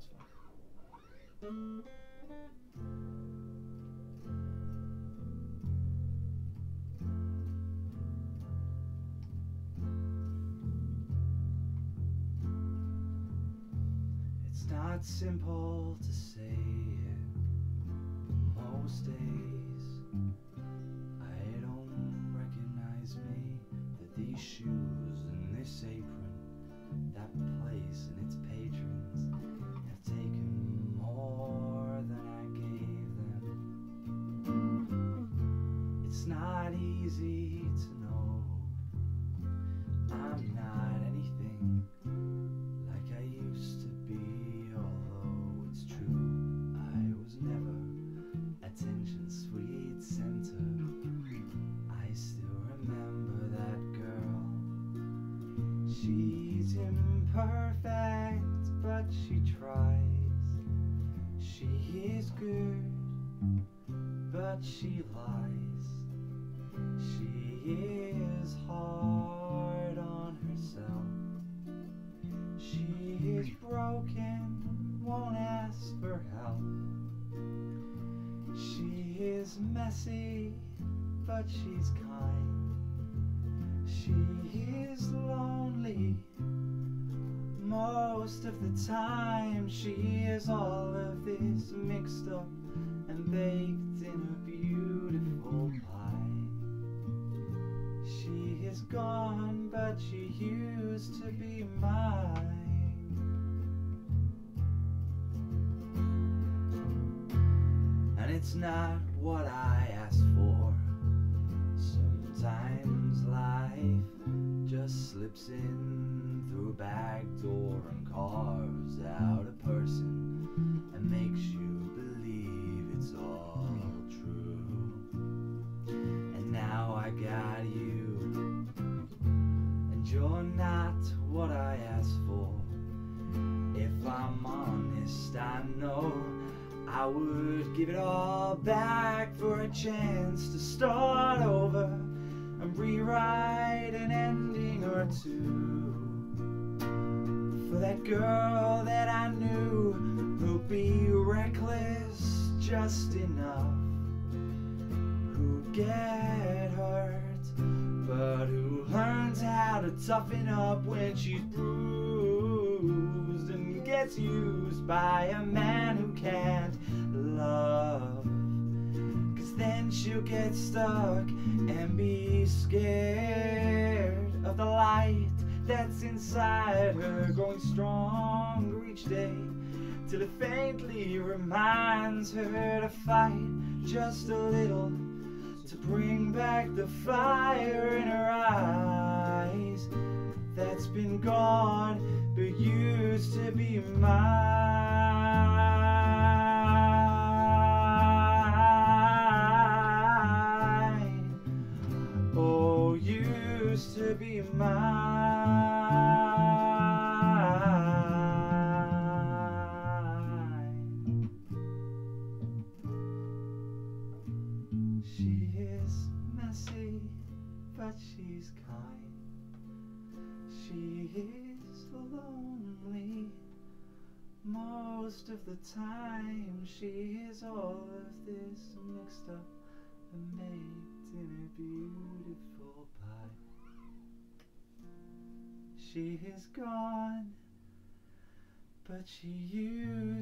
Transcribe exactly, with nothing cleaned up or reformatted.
It's fine. It's not simple to say it. Most days I don't recognize me, that these shoes and this apron, that place and its patrons have taken more than I gave them. It's not easy to know I'm not anything like I used to be, although it's true I was never attention's sweet center. I still remember that girl. She's imperfect, but she tries. She is good, but she lies. She is hard on herself. She is broken, won't ask for help. She is messy, but she's kind. She is lonely most of the time. She is all of this mixed up and baked in a beautiful pie. She is gone, but she used to be mine. And it's not what I asked for. Sometimes life just slips in through a back door and carves out a person and makes you believe it's all true. And now I got you, and you're not what I asked for. If I'm honest, I know I would give it all back for a chance to start over and rewrite an ending or two. For that girl that I knew who'd be reckless just enough, who'd get hurt, but who learns how to toughen up when she's bruised and gets used by a man who can't love. Cause then she'll get stuck and be scared of the light that's inside her, growing stronger each day, till it faintly reminds her to fight just a little, to bring back the fire in her eyes that's been gone but used to be mine. Oh, used to be mine. She is messy, but she's kind. She is lonely most of the time. She is all of this mixed up and baked in a beautiful pie. She is gone, but she used